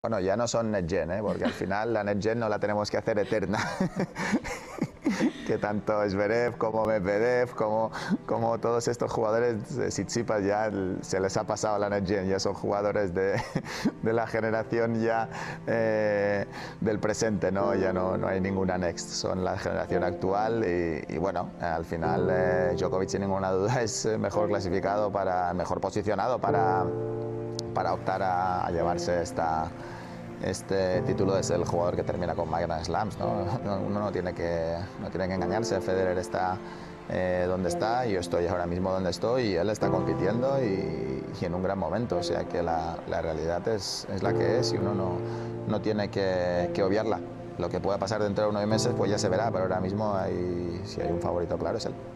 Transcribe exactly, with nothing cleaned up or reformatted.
Bueno, ya no son Next Gen, ¿eh? Porque al final la Next Gen no la tenemos que hacer eterna. Que tanto Zverev como Medvedev, como, como todos estos jugadores de Tsitsipas ya se les ha pasado la Next Gen, ya son jugadores de, de la generación ya eh, del presente, ¿no? Ya no, no hay ninguna Next, son la generación actual y, y bueno, al final eh, Djokovic sin ninguna duda es mejor clasificado, para, mejor posicionado para, para optar a, a llevarse esta... este título es el jugador que termina con más Grand Slams, ¿no? Uno no tiene que, no tiene que engañarse. Federer está eh, donde está, yo estoy ahora mismo donde estoy y él está compitiendo y, y en un gran momento, o sea que la, la realidad es, es la que es y uno no, no tiene que, que obviarla. Lo que pueda pasar dentro de nueve meses pues ya se verá, pero ahora mismo hay, si hay un favorito claro es él.